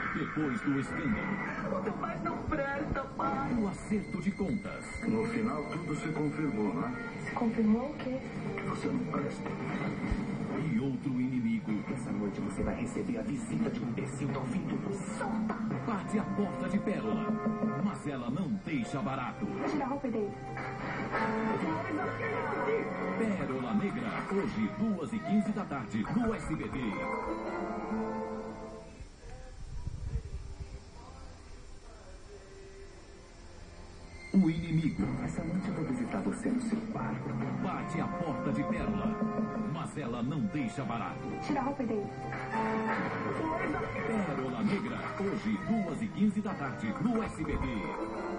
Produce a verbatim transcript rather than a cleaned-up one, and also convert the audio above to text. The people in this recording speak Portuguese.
Depois do escândalo. O teu pai não presta, pai. O acerto de contas. No final, tudo se confirmou, não é? Se confirmou o quê? Que você não presta. E outro inimigo. Essa noite você vai receber a visita de um imbecil tão vindo. Solta! Bate a porta de Pérola. Mas ela não deixa barato. Tira a roupa dele. Pérola Negra. Hoje, duas e quinze da tarde, no S B T. O inimigo. Essa noite eu vou visitar você no seu quarto. Bate a porta de Pérola. Mas ela não deixa barato. Tira a roupa dele. Pérola Negra. Hoje, duas e quinze da tarde, no S B T.